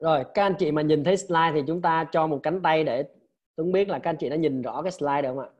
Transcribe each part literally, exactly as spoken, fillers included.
Rồi, các anh chị mà nhìn thấy slide thì chúng ta cho một cánh tay để Tuấn biết là các anh chị đã nhìn rõ cái slide được không ạ?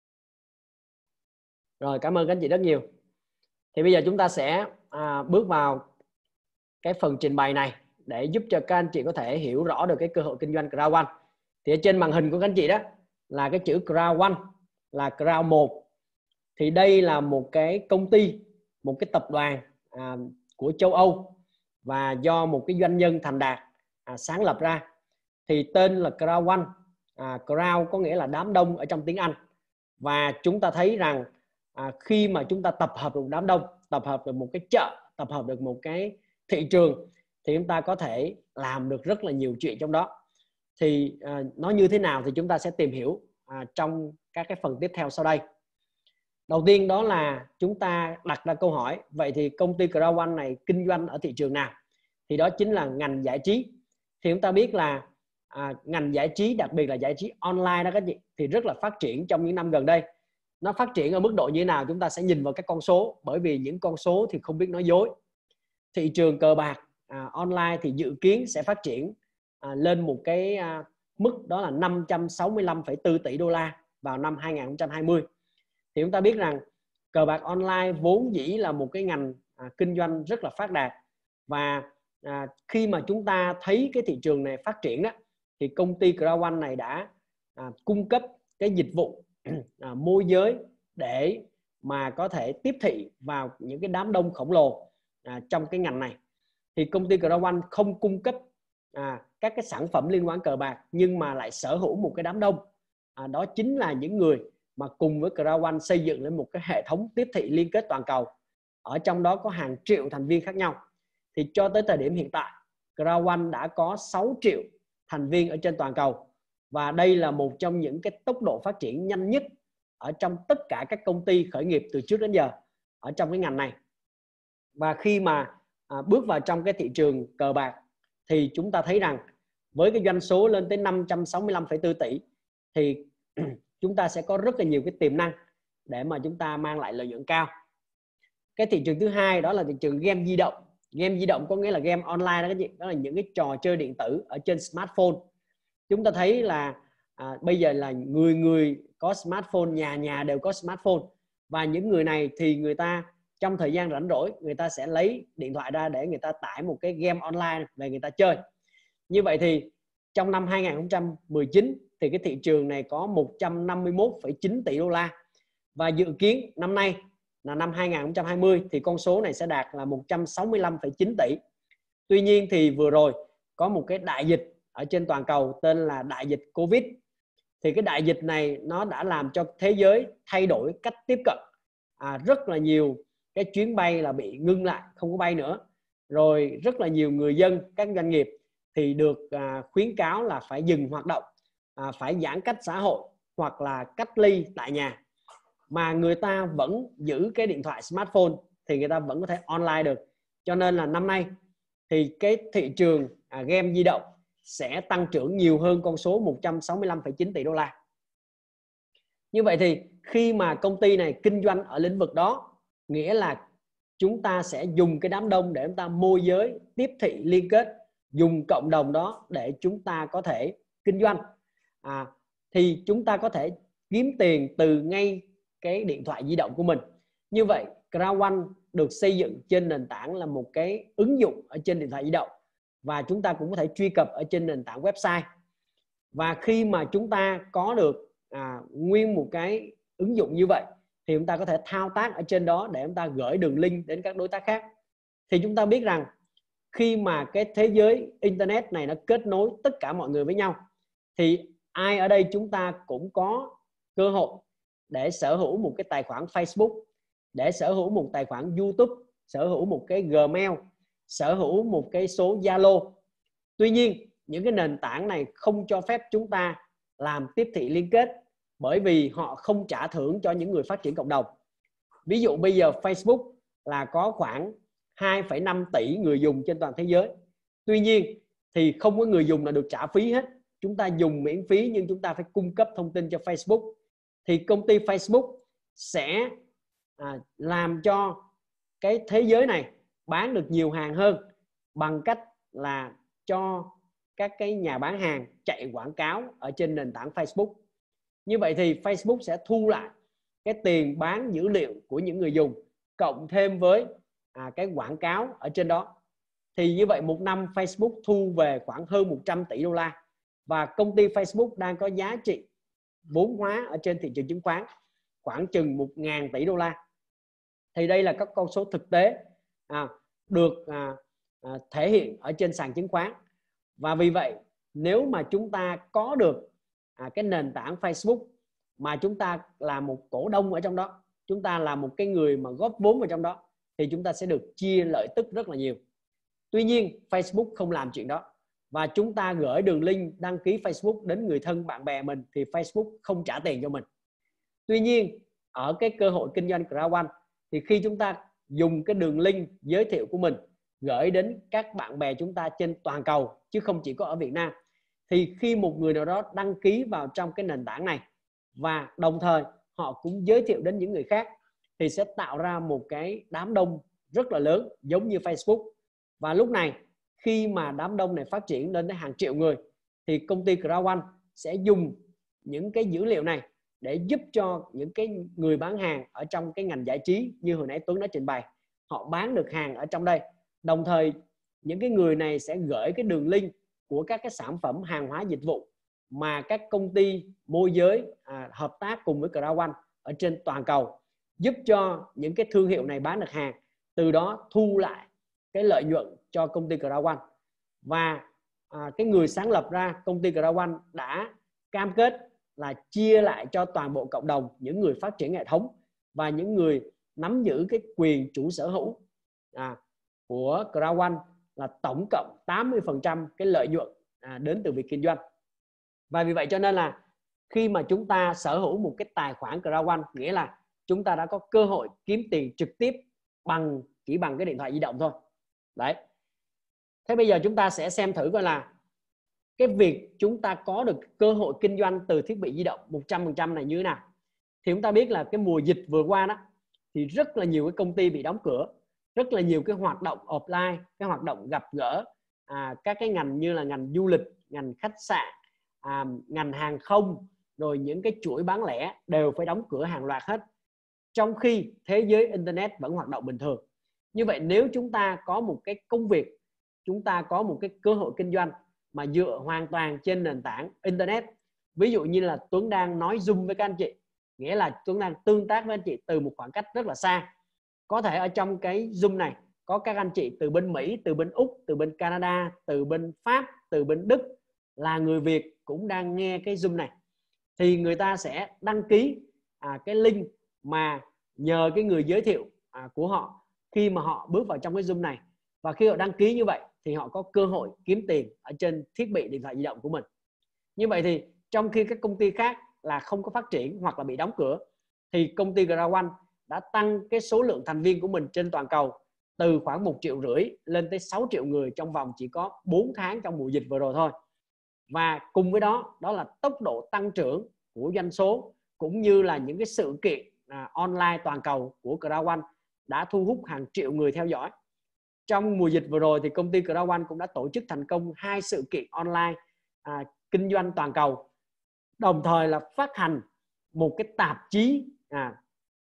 Rồi, cảm ơn các anh chị rất nhiều. Thì bây giờ chúng ta sẽ à, bước vào cái phần trình bày này để giúp cho các anh chị có thể hiểu rõ được cái cơ hội kinh doanh Crown One. Thì ở trên màn hình của các anh chị đó là cái chữ Crown One, là Crown một. Thì đây là một cái công ty, một cái tập đoàn à, của châu Âu và do một cái doanh nhân thành đạt à, sáng lập ra. Thì tên là Crown One. à, Crown có nghĩa là đám đông ở trong tiếng Anh. Và chúng ta thấy rằng à, khi mà chúng ta tập hợp được đám đông, tập hợp được một cái chợ, tập hợp được một cái thị trường, thì chúng ta có thể làm được rất là nhiều chuyện trong đó. Thì à, nó như thế nào thì chúng ta sẽ tìm hiểu à, trong các cái phần tiếp theo sau đây. Đầu tiên đó là chúng ta đặt ra câu hỏi, vậy thì công ty Crown One này kinh doanh ở thị trường nào? Thì đó chính là ngành giải trí. Thì chúng ta biết là à, ngành giải trí, đặc biệt là giải trí online đó các chị, thì rất là phát triển trong những năm gần đây. Nó phát triển ở mức độ như thế nào chúng ta sẽ nhìn vào các con số, bởi vì những con số thì không biết nói dối. Thị trường cờ bạc à, online thì dự kiến sẽ phát triển à, lên một cái à, mức đó là năm trăm sáu mươi lăm phẩy bốn tỷ đô la vào năm hai nghìn không trăm hai mươi. Thì chúng ta biết rằng cờ bạc online vốn dĩ là một cái ngành à, kinh doanh rất là phát đạt. Và à, khi mà chúng ta thấy cái thị trường này phát triển đó, thì công ty Crown One này đã à, cung cấp cái dịch vụ à, môi giới để mà có thể tiếp thị vào những cái đám đông khổng lồ à, trong cái ngành này. Thì công ty Crown One không cung cấp à, các cái sản phẩm liên quan cờ bạc, nhưng mà lại sở hữu một cái đám đông. À, đó chính là những người mà cùng với Crown One xây dựng lên một cái hệ thống tiếp thị liên kết toàn cầu. Ở trong đó có hàng triệu thành viên khác nhau. Thì cho tới thời điểm hiện tại, Crown One đã có sáu triệu thành viên ở trên toàn cầu. Và đây là một trong những cái tốc độ phát triển nhanh nhất ở trong tất cả các công ty khởi nghiệp từ trước đến giờ ở trong cái ngành này. Và khi mà à, bước vào trong cái thị trường cờ bạc thì chúng ta thấy rằng với cái doanh số lên tới năm trăm sáu mươi lăm phẩy bốn tỷ thì chúng ta sẽ có rất là nhiều cái tiềm năng để mà chúng ta mang lại lợi nhuận cao. Cái thị trường thứ hai đó là thị trường game di động. Game di động có nghĩa là game online đó các chị, đó là những cái trò chơi điện tử ở trên smartphone. Chúng ta thấy là à, bây giờ là người người có smartphone, nhà nhà đều có smartphone. Và những người này thì người ta trong thời gian rảnh rỗi, người ta sẽ lấy điện thoại ra để người ta tải một cái game online về người ta chơi. Như vậy thì trong năm hai nghìn không trăm mười chín thì cái thị trường này có một trăm năm mươi mốt phẩy chín tỷ đô la. Và dự kiến năm nay là năm hai nghìn không trăm hai mươi thì con số này sẽ đạt là một trăm sáu mươi lăm phẩy chín tỷ. Tuy nhiên thì vừa rồi có một cái đại dịch ở trên toàn cầu tên là đại dịch Covid. Thì cái đại dịch này nó đã làm cho thế giới thay đổi cách tiếp cận. À, rất là nhiều cái chuyến bay là bị ngưng lại, không có bay nữa. Rồi rất là nhiều người dân, các doanh nghiệp thì được à, khuyến cáo là phải dừng hoạt động, à, phải giãn cách xã hội hoặc là cách ly tại nhà. Mà người ta vẫn giữ cái điện thoại smartphone thì người ta vẫn có thể online được. Cho nên là năm nay thì cái thị trường à, game di động sẽ tăng trưởng nhiều hơn con số một trăm sáu mươi lăm phẩy chín tỷ đô la. Như vậy thì khi mà công ty này kinh doanh ở lĩnh vực đó, nghĩa là chúng ta sẽ dùng cái đám đông để chúng ta môi giới, tiếp thị, liên kết, dùng cộng đồng đó để chúng ta có thể kinh doanh. À, thì chúng ta có thể kiếm tiền từ ngay cái điện thoại di động của mình. Như vậy Crown One được xây dựng trên nền tảng là một cái ứng dụng ở trên điện thoại di động, và chúng ta cũng có thể truy cập ở trên nền tảng website. Và khi mà chúng ta có được à, nguyên một cái ứng dụng như vậy thì chúng ta có thể thao tác ở trên đó để chúng ta gửi đường link đến các đối tác khác. Thì chúng ta biết rằng khi mà cái thế giới internet này nó kết nối tất cả mọi người với nhau, thì ai ở đây chúng ta cũng có cơ hội để sở hữu một cái tài khoản Facebook, để sở hữu một tài khoản YouTube, sở hữu một cái Gmail, sở hữu một cái số Zalo. Tuy nhiên những cái nền tảng này không cho phép chúng ta làm tiếp thị liên kết, bởi vì họ không trả thưởng cho những người phát triển cộng đồng. Ví dụ bây giờ Facebook là có khoảng hai phẩy năm tỷ người dùng trên toàn thế giới. Tuy nhiên thì không có người dùng nào được trả phí hết. Chúng ta dùng miễn phí nhưng chúng ta phải cung cấp thông tin cho Facebook. Thì công ty Facebook sẽ à, làm cho cái thế giới này bán được nhiều hàng hơn bằng cách là cho các cái nhà bán hàng chạy quảng cáo ở trên nền tảng Facebook. Như vậy thì Facebook sẽ thu lại cái tiền bán dữ liệu của những người dùng cộng thêm với à, cái quảng cáo ở trên đó. Thì như vậy một năm Facebook thu về khoảng hơn một trăm tỷ đô la, và công ty Facebook đang có giá trị vốn hóa ở trên thị trường chứng khoán khoảng chừng một nghìn tỷ đô la. Thì đây là các con số thực tế à, được à, à, thể hiện ở trên sàn chứng khoán. Và vì vậy nếu mà chúng ta có được à, cái nền tảng Facebook mà chúng ta là một cổ đông ở trong đó, chúng ta là một cái người mà góp vốn vào trong đó, thì chúng ta sẽ được chia lợi tức rất là nhiều. Tuy nhiên Facebook không làm chuyện đó, và chúng ta gửi đường link đăng ký Facebook đến người thân bạn bè mình thì Facebook không trả tiền cho mình. Tuy nhiên ở cái cơ hội kinh doanh Kraken thì khi chúng ta dùng cái đường link giới thiệu của mình gửi đến các bạn bè chúng ta trên toàn cầu chứ không chỉ có ở Việt Nam, thì khi một người nào đó đăng ký vào trong cái nền tảng này và đồng thời họ cũng giới thiệu đến những người khác, thì sẽ tạo ra một cái đám đông rất là lớn giống như Facebook. Và lúc này khi mà đám đông này phát triển lên đến hàng triệu người thì công ty Kraken sẽ dùng những cái dữ liệu này để giúp cho những cái người bán hàng ở trong cái ngành giải trí như hồi nãy Tuấn đã trình bày, họ bán được hàng ở trong đây. Đồng thời những cái người này sẽ gửi cái đường link của các cái sản phẩm hàng hóa dịch vụ mà các công ty môi giới à, hợp tác cùng với Kraken ở trên toàn cầu, giúp cho những cái thương hiệu này bán được hàng, từ đó thu lại cái lợi nhuận cho công ty Kraken. Và à, cái người sáng lập ra công ty Kraken đã cam kết là chia lại cho toàn bộ cộng đồng những người phát triển hệ thống và những người nắm giữ cái quyền chủ sở hữu à, của Kraken là tổng cộng tám mươi phần trăm cái lợi nhuận à, đến từ việc kinh doanh. Và vì vậy cho nên là khi mà chúng ta sở hữu một cái tài khoản Kraken, nghĩa là chúng ta đã có cơ hội kiếm tiền trực tiếp bằng chỉ bằng cái điện thoại di động thôi. Đấy. Thế bây giờ chúng ta sẽ xem thử coi là cái việc chúng ta có được cơ hội kinh doanh từ thiết bị di động một trăm phần trăm này như thế nào. Thì chúng ta biết là cái mùa dịch vừa qua đó thì rất là nhiều cái công ty bị đóng cửa, rất là nhiều cái hoạt động offline, cái hoạt động gặp gỡ à, các cái ngành như là ngành du lịch, ngành khách sạn, à, ngành hàng không, rồi những cái chuỗi bán lẻ đều phải đóng cửa hàng loạt hết, trong khi thế giới internet vẫn hoạt động bình thường. Như vậy nếu chúng ta có một cái công việc, chúng ta có một cái cơ hội kinh doanh mà dựa hoàn toàn trên nền tảng internet, ví dụ như là Tuấn đang nói Zoom với các anh chị, nghĩa là Tuấn đang tương tác với anh chị từ một khoảng cách rất là xa. Có thể ở trong cái Zoom này có các anh chị từ bên Mỹ, từ bên Úc, từ bên Canada, từ bên Pháp, từ bên Đức là người Việt cũng đang nghe cái Zoom này. Thì người ta sẽ đăng ký à, cái link mà nhờ cái người giới thiệu à, của họ khi mà họ bước vào trong cái Zoom này. Và khi họ đăng ký như vậy thì họ có cơ hội kiếm tiền ở trên thiết bị điện thoại di động của mình. Như vậy thì trong khi các công ty khác là không có phát triển hoặc là bị đóng cửa, thì công ty Kraken đã tăng cái số lượng thành viên của mình trên toàn cầu từ khoảng một triệu rưỡi lên tới sáu triệu người trong vòng chỉ có bốn tháng trong mùa dịch vừa rồi thôi. Và cùng với đó, đó là tốc độ tăng trưởng của doanh số cũng như là những cái sự kiện à, online toàn cầu của Kraken đã thu hút hàng triệu người theo dõi. Trong mùa dịch vừa rồi thì công ty Kraken cũng đã tổ chức thành công hai sự kiện online à, kinh doanh toàn cầu, đồng thời là phát hành một cái tạp chí à,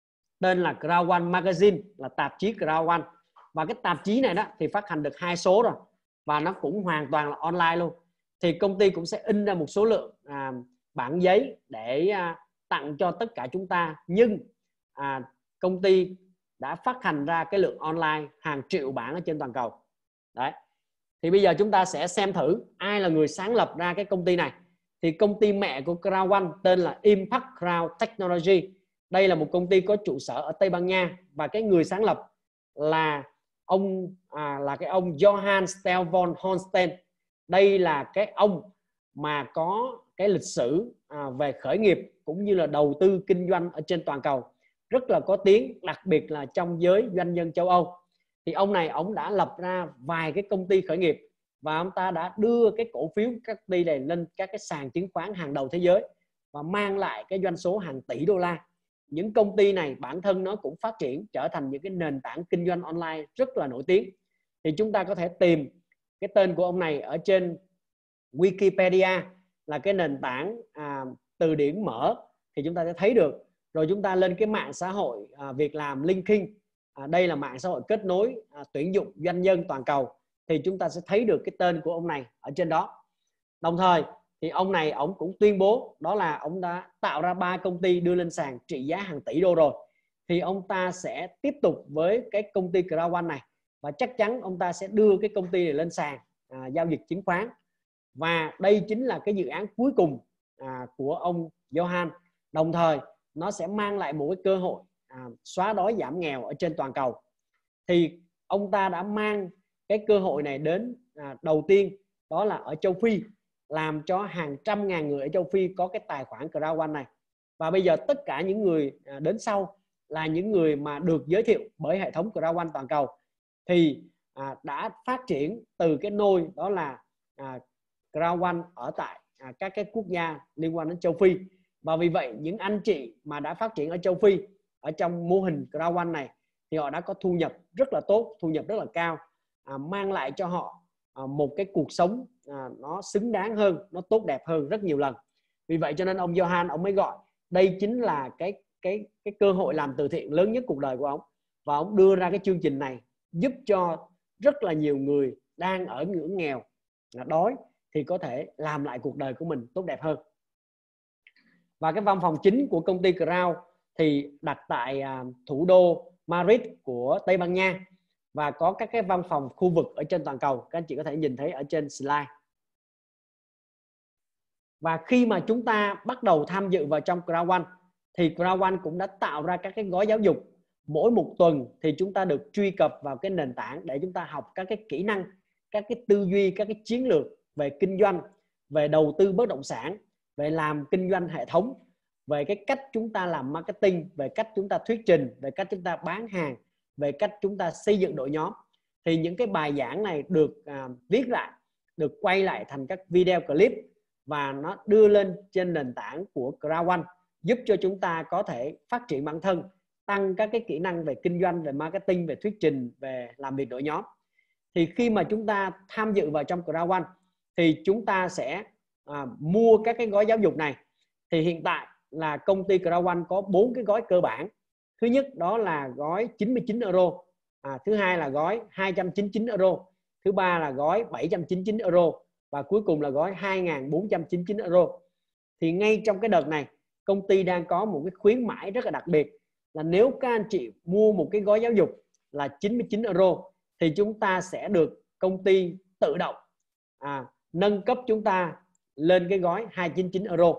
tên là Kraken Magazine, là tạp chí Kraken. Và cái tạp chí này đó thì phát hành được hai số rồi và nó cũng hoàn toàn là online luôn. Thì công ty cũng sẽ in ra một số lượng à, bản giấy để à, tặng cho tất cả chúng ta, nhưng à, công ty đã phát hành ra cái lượng online hàng triệu bản ở trên toàn cầu. Đấy. Thì bây giờ chúng ta sẽ xem thử ai là người sáng lập ra cái công ty này. Thì công ty mẹ của Kraken tên là Impact Crowd Technology. Đây là một công ty có trụ sở ở Tây Ban Nha và cái người sáng lập là ông à, là cái ông Johann Stel von Holstein. Đây là cái ông mà có cái lịch sử à, về khởi nghiệp cũng như là đầu tư kinh doanh ở trên toàn cầu rất là có tiếng, đặc biệt là trong giới doanh nhân châu Âu. Thì ông này ông đã lập ra vài cái công ty khởi nghiệp và ông ta đã đưa cái cổ phiếu các công ty này lên các cái sàn chứng khoán hàng đầu thế giới và mang lại cái doanh số hàng tỷ đô la. Những công ty này bản thân nó cũng phát triển trở thành những cái nền tảng kinh doanh online rất là nổi tiếng. Thì chúng ta có thể tìm cái tên của ông này ở trên Wikipedia là cái nền tảng à, từ điển mở thì chúng ta sẽ thấy được. Rồi chúng ta lên cái mạng xã hội à, việc làm LinkedIn, à, đây là mạng xã hội kết nối à, tuyển dụng doanh nhân toàn cầu, thì chúng ta sẽ thấy được cái tên của ông này ở trên đó. Đồng thời thì ông này ông cũng tuyên bố đó là ông đã tạo ra ba công ty đưa lên sàn trị giá hàng tỷ đô rồi, thì ông ta sẽ tiếp tục với cái công ty Crowd này, và chắc chắn ông ta sẽ đưa cái công ty này lên sàn à, giao dịch chứng khoán. Và đây chính là cái dự án cuối cùng à, của ông Johan. Đồng thời nó sẽ mang lại một cái cơ hội à, xóa đói giảm nghèo ở trên toàn cầu. Thì ông ta đã mang cái cơ hội này đến à, đầu tiên đó là ở châu Phi, làm cho hàng trăm ngàn người ở châu Phi có cái tài khoản Crowd này. Và bây giờ tất cả những người à, đến sau là những người mà được giới thiệu bởi hệ thống Crowd toàn cầu, thì à, đã phát triển từ cái nôi đó là à, Crowd ở tại à, các cái quốc gia liên quan đến châu Phi. Và vì vậy những anh chị mà đã phát triển ở châu Phi ở trong mô hình Crowd này thì họ đã có thu nhập rất là tốt, thu nhập rất là cao, à, mang lại cho họ à, một cái cuộc sống à, nó xứng đáng hơn, nó tốt đẹp hơn rất nhiều lần. Vì vậy cho nên ông Johan ông mới gọi đây chính là cái cái cái cơ hội làm từ thiện lớn nhất cuộc đời của ông, và ông đưa ra cái chương trình này giúp cho rất là nhiều người đang ở ngưỡng nghèo, đói, thì có thể làm lại cuộc đời của mình tốt đẹp hơn. Và cái văn phòng chính của công ty Crowd thì đặt tại à, thủ đô Madrid của Tây Ban Nha, và có các cái văn phòng khu vực ở trên toàn cầu. Các anh chị có thể nhìn thấy ở trên slide. Và khi mà chúng ta bắt đầu tham dự vào trong Crowd thì Crowd cũng đã tạo ra các cái gói giáo dục. Mỗi một tuần thì chúng ta được truy cập vào cái nền tảng để chúng ta học các cái kỹ năng, các cái tư duy, các cái chiến lược về kinh doanh, về đầu tư bất động sản, về làm kinh doanh hệ thống, về cái cách chúng ta làm marketing, về cách chúng ta thuyết trình, về cách chúng ta bán hàng, về cách chúng ta xây dựng đội nhóm. Thì những cái bài giảng này được à, viết lại, được quay lại thành các video clip, và nó đưa lên trên nền tảng của Crowd, giúp cho chúng ta có thể phát triển bản thân, tăng các cái kỹ năng về kinh doanh, về marketing, về thuyết trình, về làm việc đội nhóm. Thì khi mà chúng ta tham dự vào trong Crowd thì chúng ta sẽ à, mua các cái gói giáo dục này. Thì hiện tại là công ty Crowd có bốn cái gói cơ bản. Thứ nhất đó là gói chín mươi chín euro, à, thứ hai là gói hai trăm chín mươi chín euro, thứ ba là gói bảy trăm chín mươi chín euro, và cuối cùng là gói hai nghìn bốn trăm chín mươi chín euro. Thì ngay trong cái đợt này công ty đang có một cái khuyến mãi rất là đặc biệt, là nếu các anh chị mua một cái gói giáo dục là chín mươi chín euro thì chúng ta sẽ được công ty tự động à, nâng cấp chúng ta lên cái gói hai trăm chín mươi chín euro.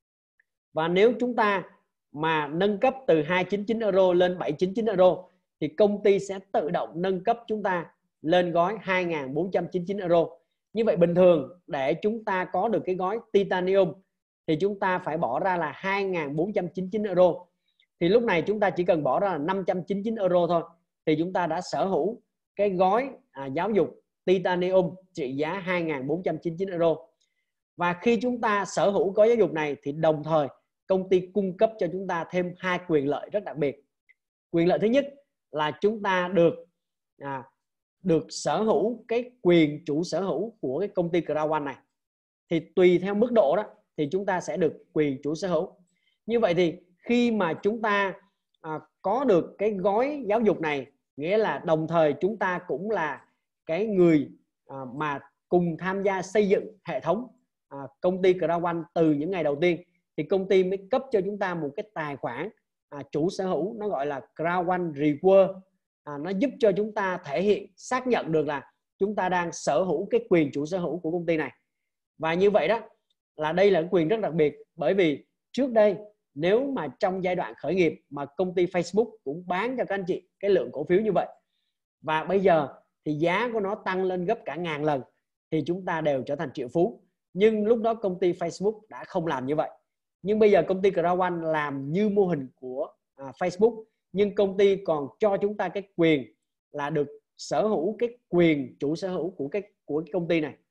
Và nếu chúng ta mà nâng cấp từ hai trăm chín mươi chín euro lên bảy trăm chín mươi chín euro thì công ty sẽ tự động nâng cấp chúng ta lên gói hai nghìn bốn trăm chín mươi chín euro. Như vậy bình thường để chúng ta có được cái gói Titanium thì chúng ta phải bỏ ra là hai nghìn bốn trăm chín mươi chín euro. Thì lúc này chúng ta chỉ cần bỏ ra là năm trăm chín mươi chín euro thôi, thì chúng ta đã sở hữu cái gói à, giáo dục Titanium trị giá hai nghìn bốn trăm chín mươi chín euro. Và khi chúng ta sở hữu gói giáo dục này thì đồng thời công ty cung cấp cho chúng ta thêm hai quyền lợi rất đặc biệt. Quyền lợi thứ nhất là chúng ta được à, được sở hữu cái quyền chủ sở hữu của cái công ty Crowd này. Thì tùy theo mức độ đó thì chúng ta sẽ được quyền chủ sở hữu. Như vậy thì khi mà chúng ta à, có được cái gói giáo dục này, nghĩa là đồng thời chúng ta cũng là cái người à, mà cùng tham gia xây dựng hệ thống à, công ty Crowd từ những ngày đầu tiên, thì công ty mới cấp cho chúng ta một cái tài khoản à, chủ sở hữu, nó gọi là Crowd Reward. À, nó giúp cho chúng ta thể hiện, xác nhận được là chúng ta đang sở hữu cái quyền chủ sở hữu của công ty này. Và như vậy đó là đây là cái quyền rất đặc biệt, bởi vì trước đây nếu mà trong giai đoạn khởi nghiệp mà công ty Facebook cũng bán cho các anh chị cái lượng cổ phiếu như vậy, và bây giờ thì giá của nó tăng lên gấp cả ngàn lần, thì chúng ta đều trở thành triệu phú. Nhưng lúc đó công ty Facebook đã không làm như vậy. Nhưng bây giờ công ty Crowd làm như mô hình của à, Facebook, nhưng công ty còn cho chúng ta cái quyền là được sở hữu cái quyền chủ sở hữu của cái của cái công ty này.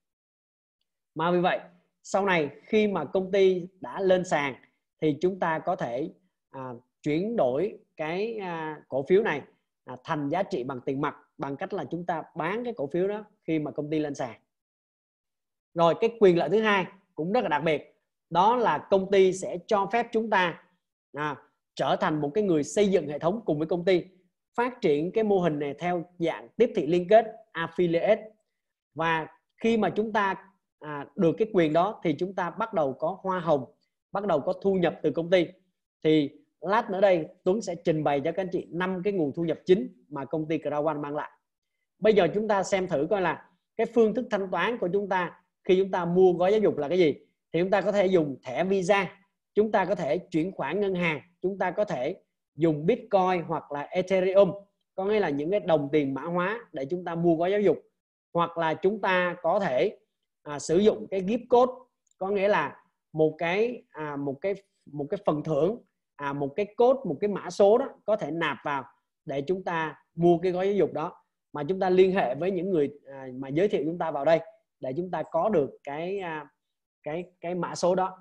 Mà vì vậy sau này khi mà công ty đã lên sàn thì chúng ta có thể à, chuyển đổi cái à, cổ phiếu này à, thành giá trị bằng tiền mặt, bằng cách là chúng ta bán cái cổ phiếu đó khi mà công ty lên sàn. Rồi cái quyền lợi thứ hai cũng rất là đặc biệt, đó là công ty sẽ cho phép chúng ta à, trở thành một cái người xây dựng hệ thống cùng với công ty, phát triển cái mô hình này theo dạng tiếp thị liên kết affiliate. Và khi mà chúng ta à, được cái quyền đó thì chúng ta bắt đầu có hoa hồng, bắt đầu có thu nhập từ công ty. Thì lát nữa đây Tuấn sẽ trình bày cho các anh chị năm cái nguồn thu nhập chính mà công ty Crown One mang lại. Bây giờ chúng ta xem thử coi là cái phương thức thanh toán của chúng ta khi chúng ta mua gói giáo dục là cái gì. Thì chúng ta có thể dùng thẻ Visa, chúng ta có thể chuyển khoản ngân hàng, chúng ta có thể dùng Bitcoin hoặc là Ethereum, có nghĩa là những cái đồng tiền mã hóa để chúng ta mua gói giáo dục. Hoặc là chúng ta có thể à, sử dụng cái gift code, có nghĩa là một cái à, một cái một cái phần thưởng, à, một cái code, một cái mã số đó có thể nạp vào để chúng ta mua cái gói giáo dục đó, mà chúng ta liên hệ với những người à, mà giới thiệu chúng ta vào đây để chúng ta có được cái à, cái cái mã số đó.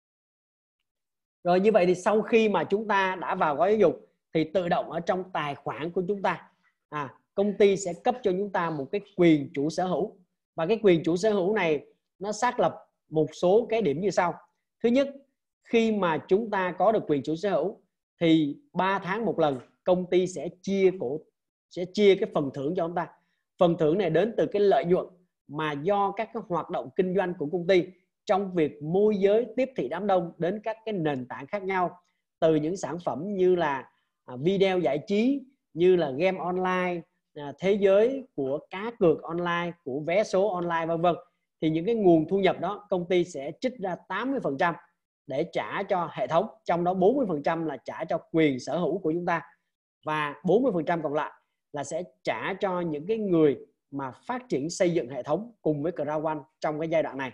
Rồi như vậy thì sau khi mà chúng ta đã vào gói giáo dục thì tự động ở trong tài khoản của chúng ta à, công ty sẽ cấp cho chúng ta một cái quyền chủ sở hữu. Và cái quyền chủ sở hữu này nó xác lập một số cái điểm như sau. Thứ nhất, khi mà chúng ta có được quyền chủ sở hữu thì ba tháng một lần công ty sẽ chia cổ sẽ chia cái phần thưởng cho chúng ta. Phần thưởng này đến từ cái lợi nhuận mà do các cái hoạt động kinh doanh của công ty trong việc môi giới tiếp thị đám đông đến các cái nền tảng khác nhau, từ những sản phẩm như là video giải trí, như là game online, thế giới của cá cược online, của vé số online vân vân. Thì những cái nguồn thu nhập đó công ty sẽ trích ra tám mươi phần trăm để trả cho hệ thống, trong đó bốn mươi phần trăm là trả cho quyền sở hữu của chúng ta và bốn mươi phần trăm còn lại là sẽ trả cho những cái người mà phát triển xây dựng hệ thống cùng với Crown One trong cái giai đoạn này.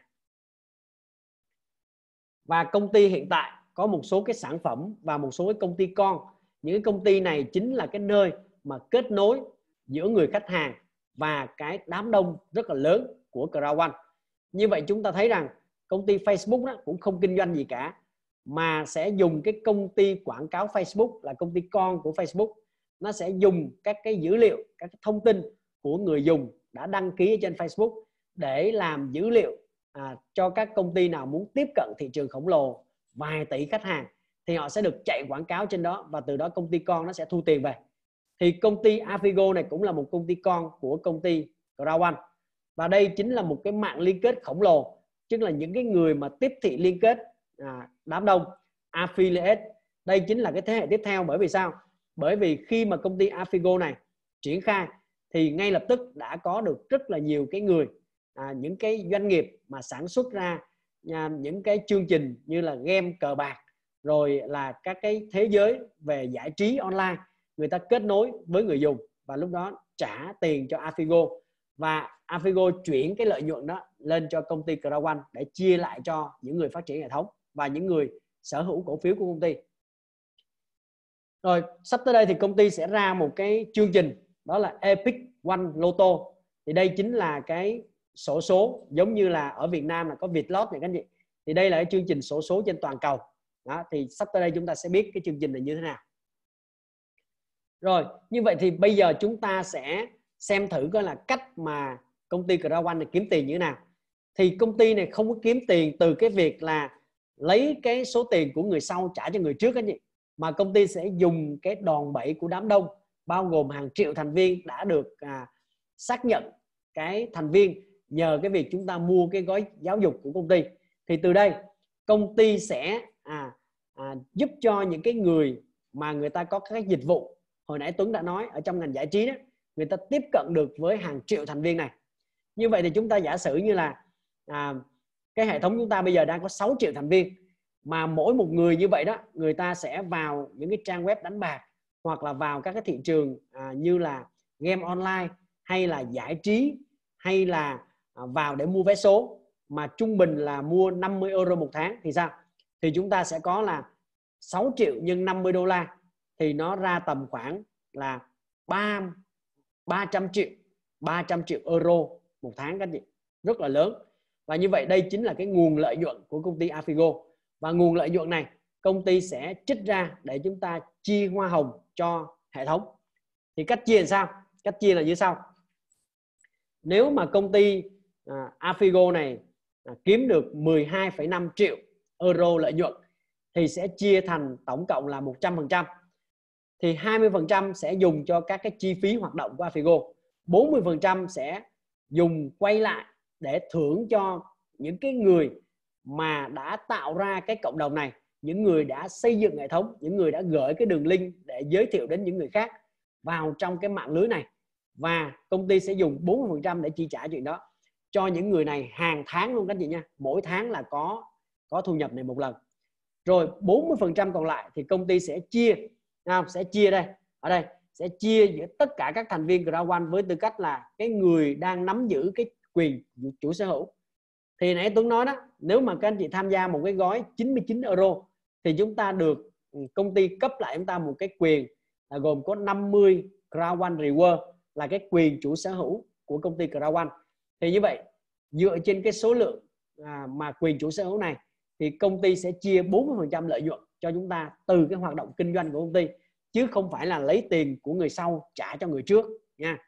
Và công ty hiện tại có một số cái sản phẩm và một số cái công ty con. Những cái công ty này chính là cái nơi mà kết nối giữa người khách hàng và cái đám đông rất là lớn của Crown One. Như vậy chúng ta thấy rằng công ty Facebook đó cũng không kinh doanh gì cả, mà sẽ dùng cái công ty quảng cáo Facebook là công ty con của Facebook. Nó sẽ dùng các cái dữ liệu, các cái thông tin của người dùng đã đăng ký trên Facebook để làm dữ liệu à, cho các công ty nào muốn tiếp cận thị trường khổng lồ vài tỷ khách hàng thì họ sẽ được chạy quảng cáo trên đó, và từ đó công ty con nó sẽ thu tiền về. Thì công ty Afigo này cũng là một công ty con của công ty Crown One, và đây chính là một cái mạng liên kết khổng lồ, tức là những cái người mà tiếp thị liên kết à, đám đông affiliate. Đây chính là cái thế hệ tiếp theo. Bởi vì sao? Bởi vì khi mà công ty Afigo này triển khai thì ngay lập tức đã có được rất là nhiều cái người, à, những cái doanh nghiệp mà sản xuất ra à, những cái chương trình như là game cờ bạc, rồi là các cái thế giới về giải trí online, người ta kết nối với người dùng và lúc đó trả tiền cho Afigo, và Afigo chuyển cái lợi nhuận đó lên cho công ty Crown One để chia lại cho những người phát triển hệ thống và những người sở hữu cổ phiếu của công ty. Rồi sắp tới đây thì công ty sẽ ra một cái chương trình, đó là Epic One Lotto. Thì đây chính là cái xổ số, giống như là ở Việt Nam là có Vietlott này các anh chị. Thì đây là cái chương trình xổ số trên toàn cầu. Đó, thì sắp tới đây chúng ta sẽ biết cái chương trình này như thế nào. Rồi, như vậy thì bây giờ chúng ta sẽ xem thử coi là cách mà công ty Crown One này kiếm tiền như thế nào. Thì công ty này không có kiếm tiền từ cái việc là lấy cái số tiền của người sau trả cho người trước các anh chị, mà công ty sẽ dùng cái đòn bẩy của đám đông, bao gồm hàng triệu thành viên đã được à, xác nhận cái thành viên nhờ cái việc chúng ta mua cái gói giáo dục của công ty. Thì từ đây công ty sẽ à, à, giúp cho những cái người mà người ta có các dịch vụ, hồi nãy Tuấn đã nói ở trong ngành giải trí đó, người ta tiếp cận được với hàng triệu thành viên này. Như vậy thì chúng ta giả sử như là à, cái hệ thống chúng ta bây giờ đang có sáu triệu thành viên, mà mỗi một người như vậy đó, người ta sẽ vào những cái trang web đánh bạc hoặc là vào các cái thị trường à, như là game online hay là giải trí, hay là à, vào để mua vé số, mà trung bình là mua năm mươi euro một tháng thì sao? Thì chúng ta sẽ có là sáu triệu nhân năm mươi đô la thì nó ra tầm khoảng là ba trăm triệu ba trăm triệu euro một tháng các chị, rất là lớn. Và như vậy đây chính là cái nguồn lợi nhuận của công ty Afigo, và nguồn lợi nhuận này công ty sẽ trích ra để chúng ta chia hoa hồng cho hệ thống. Thì cách chia là sao? Cách chia là như sau. Nếu mà công ty à, Afigo này à, kiếm được mười hai phẩy năm triệu euro lợi nhuận thì sẽ chia thành tổng cộng là một trăm phần trăm. Thì hai mươi phần trăm sẽ dùng cho các cái chi phí hoạt động của Afigo, bốn mươi phần trăm sẽ dùng quay lại để thưởng cho những cái người mà đã tạo ra cái cộng đồng này, những người đã xây dựng hệ thống, những người đã gửi cái đường link để giới thiệu đến những người khác vào trong cái mạng lưới này. Và công ty sẽ dùng bốn mươi phần trăm để chi trả chuyện đó cho những người này hàng tháng luôn các anh chị nha. Mỗi tháng là có có thu nhập này một lần. Rồi bốn mươi phần trăm còn lại thì công ty sẽ chia, không? sẽ chia đây, ở đây sẽ chia giữa tất cả các thành viên Ground One với tư cách là cái người đang nắm giữ cái quyền chủ sở hữu. Thì nãy Tuấn nói đó, nếu mà các anh chị tham gia một cái gói chín mươi chín euro thì chúng ta được công ty cấp lại chúng ta một cái quyền là gồm có năm mươi Ground One Reward, là cái quyền chủ sở hữu của công ty Ground One. Thì như vậy dựa trên cái số lượng à, mà quyền chủ sở hữu này thì công ty sẽ chia bốn mươi phần trăm lợi nhuận cho chúng ta từ cái hoạt động kinh doanh của công ty, chứ không phải là lấy tiền của người sau trả cho người trước nha.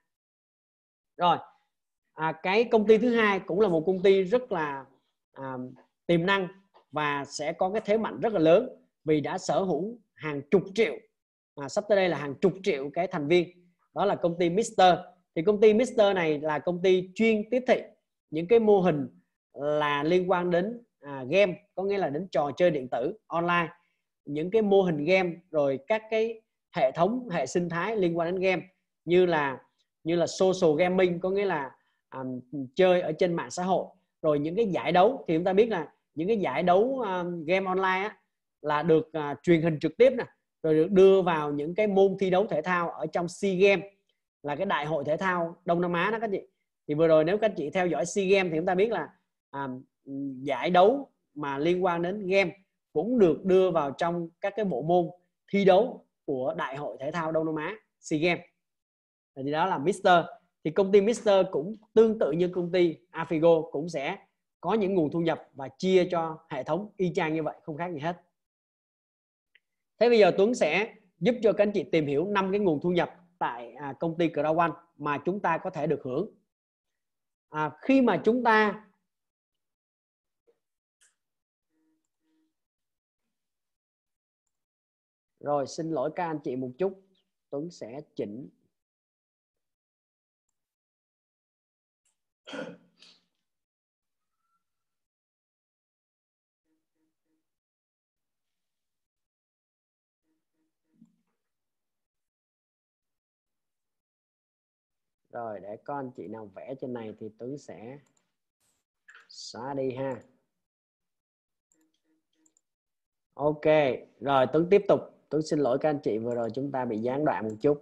Rồi à, cái công ty thứ hai cũng là một công ty rất là à, tiềm năng và sẽ có cái thế mạnh rất là lớn vì đã sở hữu hàng chục triệu, à, sắp tới đây là hàng chục triệu cái thành viên, đó là công ty Mister. Thì công ty Mister này là công ty chuyên tiếp thị những cái mô hình là liên quan đến à, game, có nghĩa là đến trò chơi điện tử online, những cái mô hình game, rồi các cái hệ thống hệ sinh thái liên quan đến game như là như là social gaming, có nghĩa là à, chơi ở trên mạng xã hội, rồi những cái giải đấu. Thì chúng ta biết là những cái giải đấu à, game online á, là được à, truyền hình trực tiếp nè, rồi được đưa vào những cái môn thi đấu thể thao ở trong SEA Games, là cái đại hội thể thao Đông Nam Á đó các chị. Thì vừa rồi nếu các chị theo dõi SEA Games thì chúng ta biết là à, giải đấu mà liên quan đến game cũng được đưa vào trong các cái bộ môn thi đấu của đại hội thể thao Đông Nam Á SEA Games. Thì đó là Mister. Thì công ty Mister cũng tương tự như công ty Afigo, cũng sẽ có những nguồn thu nhập và chia cho hệ thống y chang như vậy, không khác gì hết. Thế bây giờ Tuấn sẽ giúp cho các anh chị tìm hiểu năm cái nguồn thu nhập tại à, công ty Ground One mà chúng ta có thể được hưởng. À, khi mà chúng ta Rồi, xin lỗi các anh chị một chút, Tuấn sẽ chỉnh. Rồi, để có anh chị nào vẽ trên này thì Tuấn sẽ xóa đi ha. Ok, rồi Tuấn tiếp tục. Tuấn xin lỗi các anh chị, vừa rồi chúng ta bị gián đoạn một chút.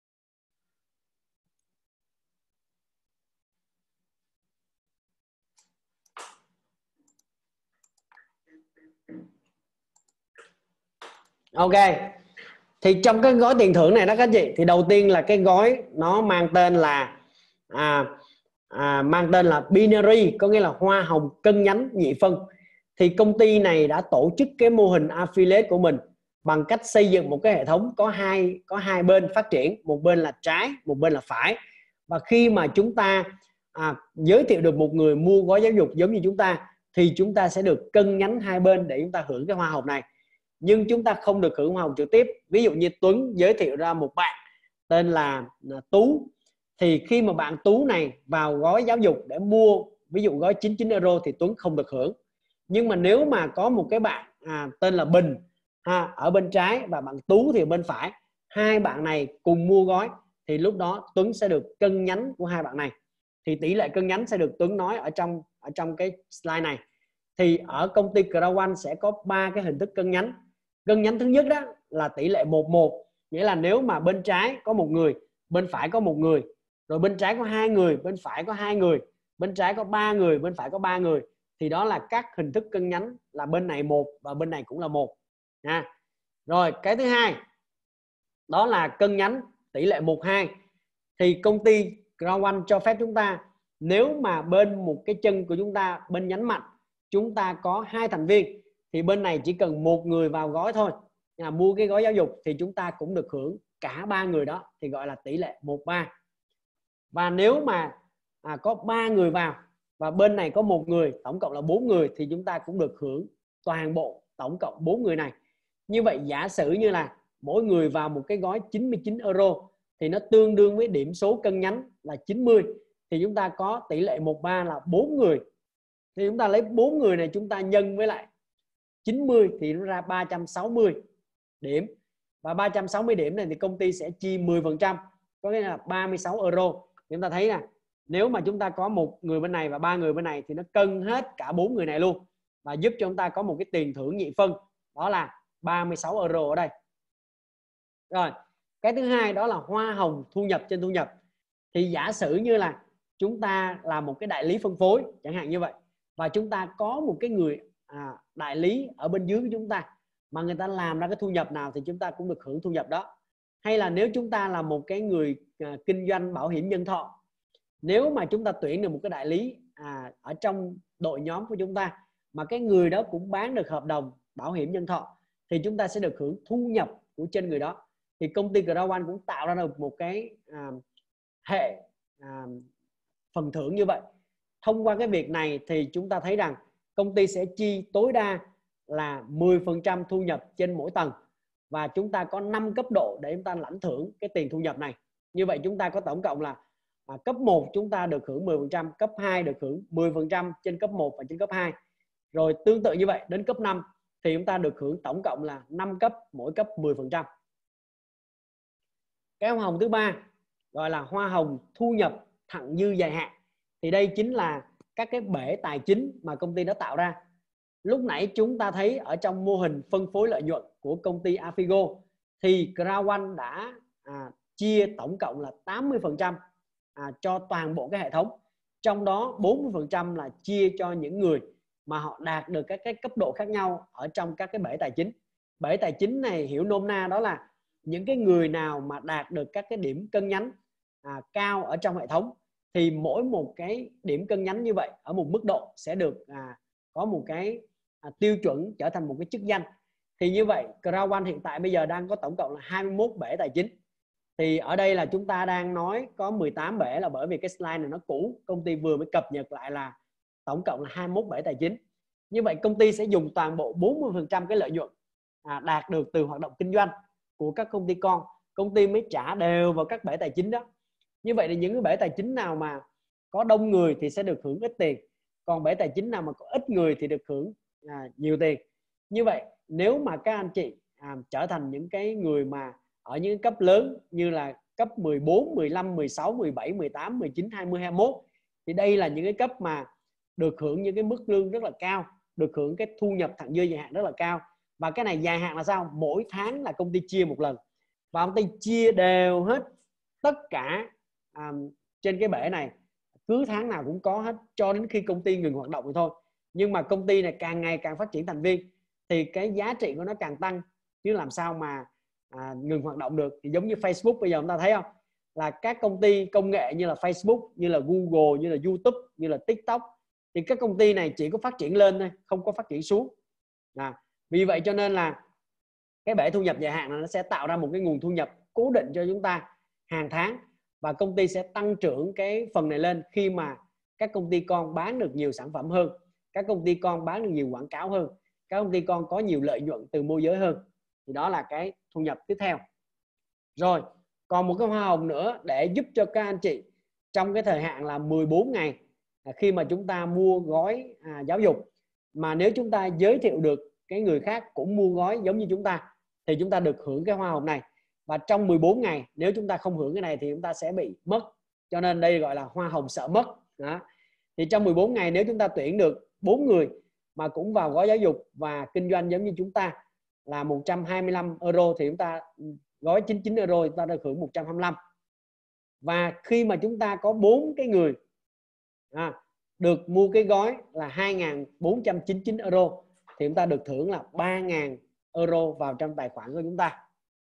Ok, thì trong cái gói tiền thưởng này đó các anh chị, thì đầu tiên là cái gói nó mang tên là à, à, mang tên là binary, có nghĩa là hoa hồng cân nhánh nhị phân. Thì công ty này đã tổ chức cái mô hình affiliate của mình bằng cách xây dựng một cái hệ thống có hai có hai bên phát triển, một bên là trái, một bên là phải. Và khi mà chúng ta à, giới thiệu được một người mua gói giáo dục giống như chúng ta thì chúng ta sẽ được cân nhánh hai bên để chúng ta hưởng cái hoa hồng này. Nhưng chúng ta không được hưởng hoa hồng trực tiếp. Ví dụ như Tuấn giới thiệu ra một bạn tên là Tú, thì khi mà bạn Tú này vào gói giáo dục để mua ví dụ gói chín mươi chín euro thì Tuấn không được hưởng. Nhưng mà nếu mà có một cái bạn à, tên là Bình ha, ở bên trái và bạn Tú thì ở bên phải, hai bạn này cùng mua gói thì lúc đó Tuấn sẽ được cân nhánh của hai bạn này. Thì tỷ lệ cân nhánh sẽ được Tuấn nói ở trong ở trong cái slide này. Thì ở công ty Ground One sẽ có ba cái hình thức cân nhánh. Cân nhánh thứ nhất đó là tỷ lệ một một, nghĩa là nếu mà bên trái có một người, bên phải có một người, rồi bên trái có hai người, bên phải có hai người, bên trái có ba người, bên phải có ba người, thì đó là các hình thức cân nhánh là bên này một và bên này cũng là một nha. Rồi cái thứ hai đó là cân nhánh tỷ lệ một hai. Thì công ty Ground One cho phép chúng ta, nếu mà bên một cái chân của chúng ta, bên nhánh mạnh, chúng ta có hai thành viên thì bên này chỉ cần một người vào gói thôi, à, mua cái gói giáo dục thì chúng ta cũng được hưởng cả ba người đó, thì gọi là tỷ lệ một ba. Và nếu mà à, có ba người vào và bên này có một người, tổng cộng là bốn người, thì chúng ta cũng được hưởng toàn bộ tổng cộng bốn người này. Như vậy giả sử như là mỗi người vào một cái gói chín mươi chín euro thì nó tương đương với điểm số cân nhánh là chín mươi, thì chúng ta có tỷ lệ một ba là bốn người. Thì chúng ta lấy bốn người này chúng ta nhân với lại chín mươi thì nó ra ba trăm sáu mươi điểm. Và ba trăm sáu mươi điểm này thì công ty sẽ chi mười phần trăm, có nghĩa là ba mươi sáu euro. Chúng ta thấy nè, nếu mà chúng ta có một người bên này và ba người bên này thì nó cân hết cả bốn người này luôn, và giúp cho chúng ta có một cái tiền thưởng nhị phân, đó là ba mươi sáu euro ở đây. Rồi, cái thứ hai đó là hoa hồng thu nhập trên thu nhập. Thì giả sử như là chúng ta là một cái đại lý phân phối chẳng hạn như vậy, và chúng ta có một cái người à, đại lý ở bên dưới của chúng ta mà người ta làm ra cái thu nhập nào thì chúng ta cũng được hưởng thu nhập đó. Hay là nếu chúng ta là một cái người à, kinh doanh bảo hiểm nhân thọ, nếu mà chúng ta tuyển được một cái đại lý à, ở trong đội nhóm của chúng ta mà cái người đó cũng bán được hợp đồng bảo hiểm nhân thọ thì chúng ta sẽ được hưởng thu nhập của trên người đó. Thì công ty Crown One cũng tạo ra được một cái à, hệ à, phần thưởng như vậy. Thông qua cái việc này thì chúng ta thấy rằng công ty sẽ chi tối đa là mười phần trăm thu nhập trên mỗi tầng, và chúng ta có năm cấp độ để chúng ta lãnh thưởng cái tiền thu nhập này. Như vậy chúng ta có tổng cộng là à, cấp một chúng ta được hưởng mười phần trăm, cấp hai được hưởng mười phần trăm trên cấp một và trên cấp hai. Rồi tương tự như vậy đến cấp năm thì chúng ta được hưởng tổng cộng là năm cấp, mỗi cấp mười phần trăm. Cái hoa hồng thứ ba gọi là hoa hồng thu nhập thặng dư dài hạn. Thì đây chính là các cái bể tài chính mà công ty đã tạo ra. Lúc nãy chúng ta thấy ở trong mô hình phân phối lợi nhuận của công ty Afigo thì Crown One đã à, chia tổng cộng là tám mươi phần trăm à, cho toàn bộ cái hệ thống. Trong đó bốn mươi phần trăm là chia cho những người mà họ đạt được các cái cấp độ khác nhau ở trong các cái bể tài chính. Bể tài chính này hiểu nôm na đó là những cái người nào mà đạt được các cái điểm cân nhánh à, cao ở trong hệ thống, thì mỗi một cái điểm cân nhánh như vậy ở một mức độ sẽ được à, có một cái à, tiêu chuẩn trở thành một cái chức danh. Thì như vậy Crown One hiện tại bây giờ đang có tổng cộng là hai mươi mốt bể tài chính. Thì ở đây là chúng ta đang nói có mười tám bể là bởi vì cái slide này nó cũ, công ty vừa mới cập nhật lại là tổng cộng là hai mươi mốt bể tài chính. Như vậy công ty sẽ dùng toàn bộ bốn mươi phần trăm cái lợi nhuận à, đạt được từ hoạt động kinh doanh của các công ty con, công ty mới trả đều vào các bể tài chính đó. Như vậy thì những cái bể tài chính nào mà có đông người thì sẽ được hưởng ít tiền, còn bể tài chính nào mà có ít người thì được hưởng à, nhiều tiền. Như vậy nếu mà các anh chị à, trở thành những cái người mà ở những cấp lớn như là cấp mười bốn, mười lăm, mười sáu, mười bảy, mười tám, mười chín, hai mươi, hai mươi mốt thì đây là những cái cấp mà được hưởng những cái mức lương rất là cao, được hưởng cái thu nhập thặng dư dài hạn rất là cao. Và cái này dài hạn là sao? Mỗi tháng là công ty chia một lần, và công ty chia đều hết tất cả à, trên cái bể này, cứ tháng nào cũng có hết cho đến khi công ty ngừng hoạt động thì thôi. Nhưng mà công ty này càng ngày càng phát triển thành viên thì cái giá trị của nó càng tăng, chứ làm sao mà à, ngừng hoạt động được. Thì giống như Facebook bây giờ chúng ta thấy không, là các công ty công nghệ như là Facebook, như là Google, như là YouTube, như là TikTok, thì các công ty này chỉ có phát triển lên thôi, không có phát triển xuống. À, vì vậy cho nên là cái bể thu nhập dài hạn này nó sẽ tạo ra một cái nguồn thu nhập cố định cho chúng ta hàng tháng, và công ty sẽ tăng trưởng cái phần này lên khi mà các công ty con bán được nhiều sản phẩm hơn, các công ty con bán được nhiều quảng cáo hơn, các công ty con có nhiều lợi nhuận từ môi giới hơn. Thì đó là cái thu nhập tiếp theo. Rồi còn một cái hoa hồng nữa để giúp cho các anh chị trong cái thời hạn là mười bốn ngày khi mà chúng ta mua gói à, giáo dục, mà nếu chúng ta giới thiệu được cái người khác cũng mua gói giống như chúng ta thì chúng ta được hưởng cái hoa hồng này. Và trong mười bốn ngày nếu chúng ta không hưởng cái này thì chúng ta sẽ bị mất, cho nên đây gọi là hoa hồng sợ mất đó. Thì trong mười bốn ngày nếu chúng ta tuyển được bốn người mà cũng vào gói giáo dục và kinh doanh giống như chúng ta là một trăm hai mươi lăm euro thì chúng ta gói chín mươi chín euro chúng ta được hưởng một trăm hai mươi lăm. Và khi mà chúng ta có bốn cái người à, được mua cái gói là hai nghìn bốn trăm chín mươi chín euro thì chúng ta được thưởng là ba nghìn euro vào trong tài khoản của chúng ta.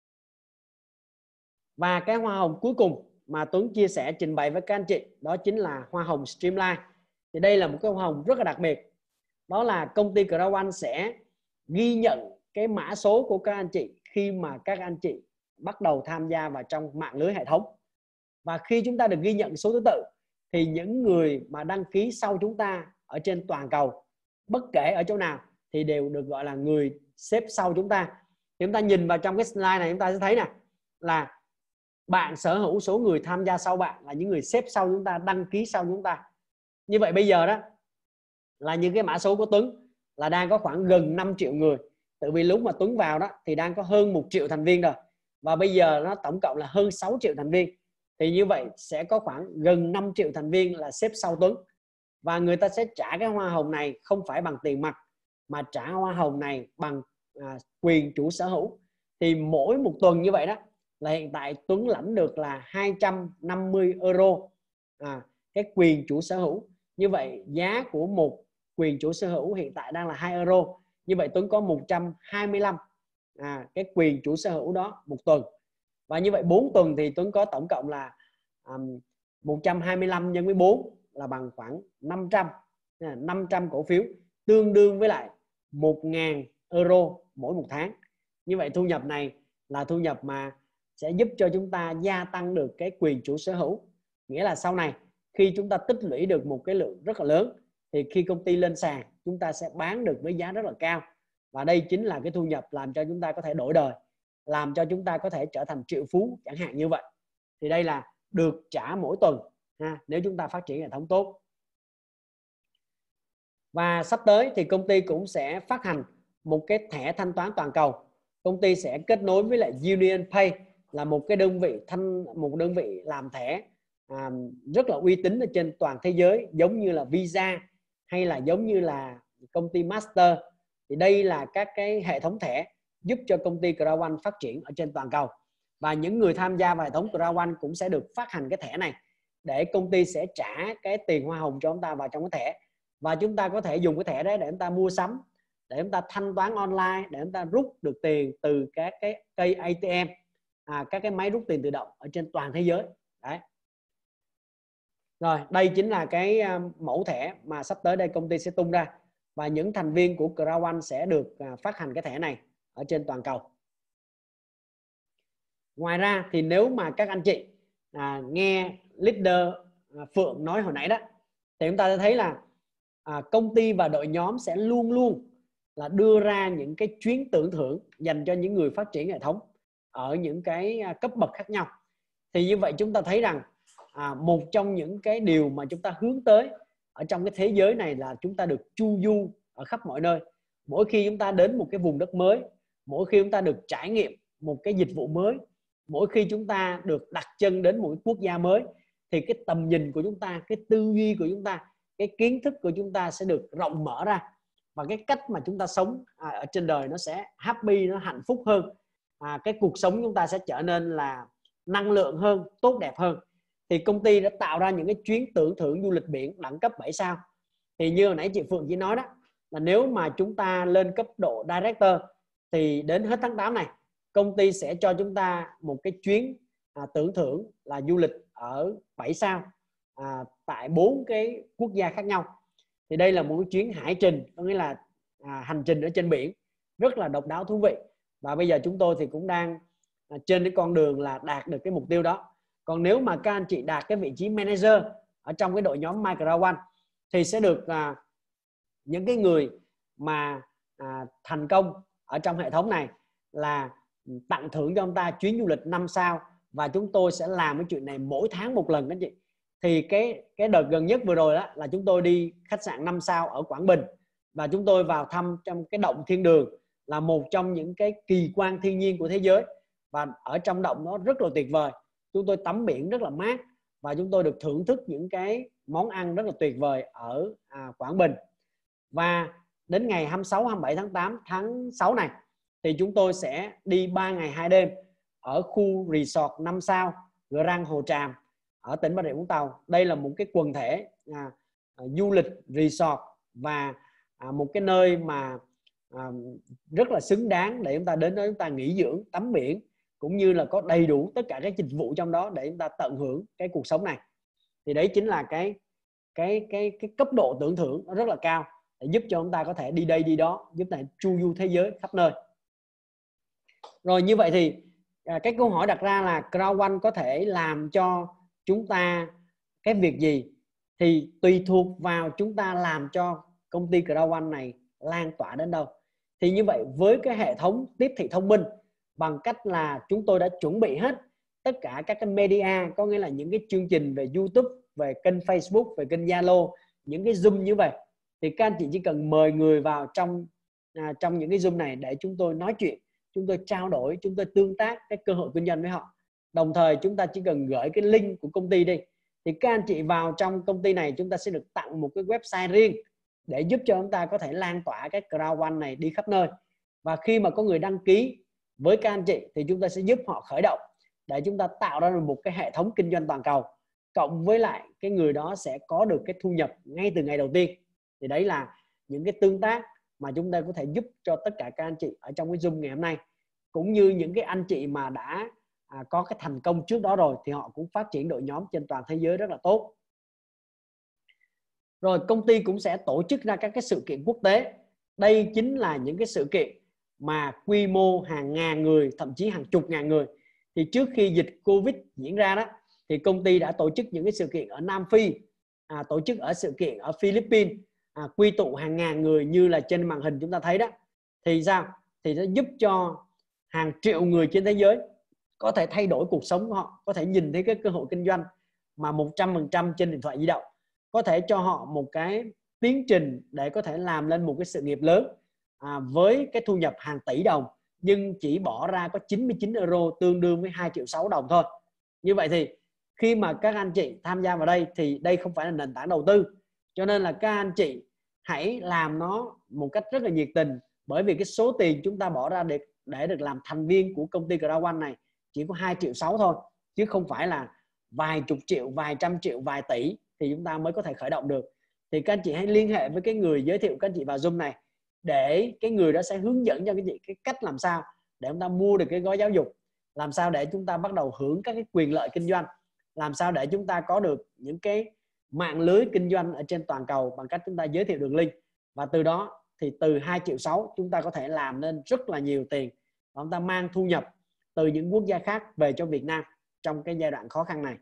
Và cái hoa hồng cuối cùng mà Tuấn chia sẻ trình bày với các anh chị đó chính là hoa hồng Streamline. Thì đây là một cái hoa hồng rất là đặc biệt, đó là công ty Crown One sẽ ghi nhận cái mã số của các anh chị khi mà các anh chị bắt đầu tham gia vào trong mạng lưới hệ thống. Và khi chúng ta được ghi nhận số thứ tự thì những người mà đăng ký sau chúng ta ở trên toàn cầu, bất kể ở chỗ nào, thì đều được gọi là người xếp sau chúng ta. Thì chúng ta nhìn vào trong cái slide này, chúng ta sẽ thấy nè, là bạn sở hữu số người tham gia sau bạn là những người xếp sau chúng ta, đăng ký sau chúng ta. Như vậy bây giờ đó là những cái mã số của Tuấn là đang có khoảng gần năm triệu người. Tại vì lúc mà Tuấn vào đó thì đang có hơn một triệu thành viên rồi, và bây giờ nó tổng cộng là hơn sáu triệu thành viên. Thì như vậy sẽ có khoảng gần năm triệu thành viên là xếp sau Tuấn, và người ta sẽ trả cái hoa hồng này không phải bằng tiền mặt, mà trả hoa hồng này bằng à, quyền chủ sở hữu. Thì mỗi một tuần như vậy đó là hiện tại Tuấn lãnh được là hai trăm năm mươi euro à, cái quyền chủ sở hữu. Như vậy giá của một quyền chủ sở hữu hiện tại đang là hai euro. Như vậy Tuấn có một trăm hai mươi lăm à, cái quyền chủ sở hữu đó một tuần. Và như vậy bốn tuần thì Tuấn có tổng cộng là um, một trăm hai mươi lăm nhân với bốn là bằng khoảng năm trăm. năm trăm cổ phiếu tương đương với lại một nghìn euro mỗi một tháng. Như vậy thu nhập này là thu nhập mà sẽ giúp cho chúng ta gia tăng được cái quyền chủ sở hữu. Nghĩa là sau này khi chúng ta tích lũy được một cái lượng rất là lớn, thì khi công ty lên sàn chúng ta sẽ bán được với giá rất là cao. Và đây chính là cái thu nhập làm cho chúng ta có thể đổi đời, làm cho chúng ta có thể trở thành triệu phú chẳng hạn như vậy. Thì đây là được trả mỗi tuần ha, nếu chúng ta phát triển hệ thống tốt. Và sắp tới thì công ty cũng sẽ phát hành một cái thẻ thanh toán toàn cầu. Công ty sẽ kết nối với lại Union Pay, là một cái đơn vị thanh một đơn vị làm thẻ à, rất là uy tín ở trên toàn thế giới, giống như là Visa hay là giống như là công ty Master. Thì đây là các cái hệ thống thẻ giúp cho công ty Crown One phát triển ở trên toàn cầu. Và những người tham gia vào hệ thống Crown One cũng sẽ được phát hành cái thẻ này, để công ty sẽ trả cái tiền hoa hồng cho chúng ta vào trong cái thẻ. Và chúng ta có thể dùng cái thẻ đấy để chúng ta mua sắm, để chúng ta thanh toán online, để chúng ta rút được tiền từ các cái cây a tê em, à, các cái máy rút tiền tự động ở trên toàn thế giới. Đấy. Rồi, đây chính là cái mẫu thẻ mà sắp tới đây công ty sẽ tung ra, và những thành viên của Crown One sẽ được phát hành cái thẻ này ở trên toàn cầu. Ngoài ra thì nếu mà các anh chị à, nghe leader à, Phượng nói hồi nãy đó, thì chúng ta sẽ thấy là à, công ty và đội nhóm sẽ luôn luôn là đưa ra những cái chuyến tưởng thưởng dành cho những người phát triển hệ thống ở những cái cấp bậc khác nhau. Thì như vậy chúng ta thấy rằng à, một trong những cái điều mà chúng ta hướng tới ở trong cái thế giới này là chúng ta được chu du ở khắp mọi nơi. Mỗi khi chúng ta đến một cái vùng đất mới, mỗi khi chúng ta được trải nghiệm một cái dịch vụ mới, mỗi khi chúng ta được đặt chân đến một cái quốc gia mới, thì cái tầm nhìn của chúng ta, cái tư duy của chúng ta, cái kiến thức của chúng ta sẽ được rộng mở ra, và cái cách mà chúng ta sống à, ở trên đời nó sẽ happy, nó hạnh phúc hơn. À, cái cuộc sống chúng ta sẽ trở nên là năng lượng hơn, tốt đẹp hơn. Thì công ty đã tạo ra những cái chuyến tưởng thưởng du lịch biển đẳng cấp bảy sao. Thì như hồi nãy chị Phượng chỉ nói đó, là nếu mà chúng ta lên cấp độ Director thì đến hết tháng tám này, công ty sẽ cho chúng ta một cái chuyến à, tưởng thưởng là du lịch ở bảy sao à, tại bốn cái quốc gia khác nhau. Thì đây là một cái chuyến hải trình, có nghĩa là à, hành trình ở trên biển rất là độc đáo, thú vị. Và bây giờ chúng tôi thì cũng đang à, trên cái con đường là đạt được cái mục tiêu đó. Còn nếu mà các anh chị đạt cái vị trí manager ở trong cái đội nhóm My Crown One thì sẽ được à, những cái người mà à, thành công ở trong hệ thống này là tặng thưởng cho ông ta chuyến du lịch năm sao. Và chúng tôi sẽ làm cái chuyện này mỗi tháng một lần các anh chị. Thì cái cái đợt gần nhất vừa rồi đó là chúng tôi đi khách sạn năm sao ở Quảng Bình, và chúng tôi vào thăm trong cái động Thiên Đường, là một trong những cái kỳ quan thiên nhiên của thế giới. Và ở trong động nó rất là tuyệt vời. Chúng tôi tắm biển rất là mát, và chúng tôi được thưởng thức những cái món ăn rất là tuyệt vời ở à, Quảng Bình. Và đến ngày hai mươi sáu, hai mươi bảy tháng tám, tháng sáu này thì chúng tôi sẽ đi ba ngày hai đêm ở khu resort năm sao Grand Hồ Tràm ở tỉnh Bà Rịa Vũng Tàu. Đây là một cái quần thể à, à, du lịch resort và à, một cái nơi mà à, rất là xứng đáng để chúng ta đến đó chúng ta nghỉ dưỡng, tắm biển, cũng như là có đầy đủ tất cả các dịch vụ trong đó để chúng ta tận hưởng cái cuộc sống này. Thì đấy chính là cái cái cái cái cấp độ tưởng thưởng nó rất là cao, để giúp cho chúng ta có thể đi đây đi đó, giúp ta chu du thế giới khắp nơi. Rồi như vậy thì à, cái câu hỏi đặt ra là Crown One có thể làm cho chúng ta cái việc gì thì tùy thuộc vào chúng ta làm cho công ty Crown One này lan tỏa đến đâu. Thì như vậy với cái hệ thống tiếp thị thông minh, bằng cách là chúng tôi đã chuẩn bị hết tất cả các cái media, có nghĩa là những cái chương trình về YouTube, về kênh Facebook, về kênh Zalo, những cái Zoom như vậy, thì các anh chị chỉ cần mời người vào trong à, trong những cái Zoom này để chúng tôi nói chuyện, chúng tôi trao đổi, chúng tôi tương tác cái cơ hội kinh doanh với họ. Đồng thời chúng ta chỉ cần gửi cái link của công ty đi, thì các anh chị vào trong công ty này chúng ta sẽ được tặng một cái website riêng để giúp cho chúng ta có thể lan tỏa cái Crown One này đi khắp nơi. Và khi mà có người đăng ký với các anh chị thì chúng ta sẽ giúp họ khởi động để chúng ta tạo ra được một cái hệ thống kinh doanh toàn cầu, cộng với lại cái người đó sẽ có được cái thu nhập ngay từ ngày đầu tiên. Thì đấy là những cái tương tác mà chúng ta có thể giúp cho tất cả các anh chị ở trong cái Zoom ngày hôm nay, cũng như những cái anh chị mà đã à, có cái thành công trước đó rồi thì họ cũng phát triển đội nhóm trên toàn thế giới rất là tốt. Rồi công ty cũng sẽ tổ chức ra các cái sự kiện quốc tế. Đây chính là những cái sự kiện mà quy mô hàng ngàn người, thậm chí hàng chục ngàn người. Thì trước khi dịch Covid diễn ra đó, thì công ty đã tổ chức những cái sự kiện ở Nam Phi, à, tổ chức ở sự kiện ở Philippines, à, quy tụ hàng ngàn người như là trên màn hình chúng ta thấy đó. Thì sao? Thì nó giúp cho hàng triệu người trên thế giới có thể thay đổi cuộc sống của họ, có thể nhìn thấy cái cơ hội kinh doanh mà một trăm phần trăm trên điện thoại di động, có thể cho họ một cái tiến trình để có thể làm lên một cái sự nghiệp lớn à, với cái thu nhập hàng tỷ đồng, nhưng chỉ bỏ ra có chín mươi chín euro, tương đương với hai triệu sáu đồng thôi. Như vậy thì khi mà các anh chị tham gia vào đây thì đây không phải là nền tảng đầu tư, cho nên là các anh chị hãy làm nó một cách rất là nhiệt tình, bởi vì cái số tiền chúng ta bỏ ra để, để được làm thành viên của công ty Crown One này chỉ có hai triệu sáu thôi, chứ không phải là vài chục triệu, vài trăm triệu, vài tỷ thì chúng ta mới có thể khởi động được. Thì các anh chị hãy liên hệ với cái người giới thiệu các anh chị vào Zoom này, để cái người đó sẽ hướng dẫn cho các anh chị cái cách làm sao để chúng ta mua được cái gói giáo dục, làm sao để chúng ta bắt đầu hưởng các cái quyền lợi kinh doanh, làm sao để chúng ta có được những cái mạng lưới kinh doanh ở trên toàn cầu bằng cách chúng ta giới thiệu đường link. Và từ đó thì từ hai triệu sáu chúng ta có thể làm nên rất là nhiều tiền, và chúng ta mang thu nhập từ những quốc gia khác về cho Việt Nam trong cái giai đoạn khó khăn này.